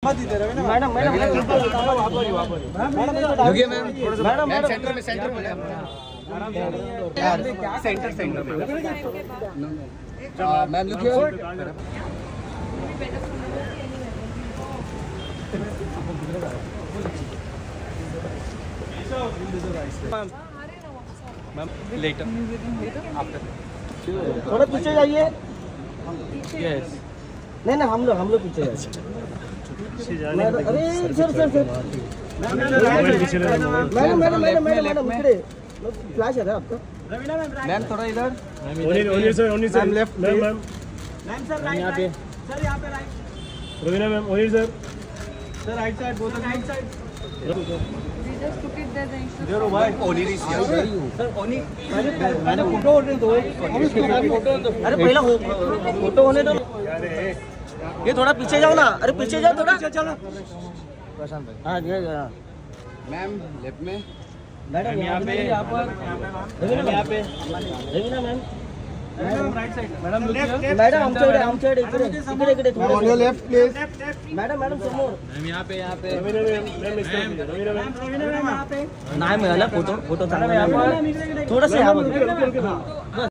Madam रुकिए ma'am, ma'am centre में centre में मैम रुकिए। मैम लेटर आफ्टर थोड़ा पीछे जाइए। यस नहीं हम लोग पीछे जाइए। अरे सर मैडम इकडे फ्लैश है आपका। मैम थोड़ा इधर। Only sir ma'am left ma'am sir यहाँ पे सर यहाँ पे right. Raveena ma'am only sir right side both right side. मैंने फोटो होने दो। अरे पहला फोटो होने दो। ये थोड़ा पीछे जाओ ना। अरे पीछे जाओ थोड़ा। चलो प्रशांत भाई। हाँ मैम लेफ्ट में। मैडम यहाँ पे यहाँ पर Raveena ma'am right side. Madam आमच्या इकडे थोडं लेफ्ट प्लीज। मैडम समोर। मैम यहाँ पे रवीना मैम नाही मिळाला फोटो चांगला थोडंसं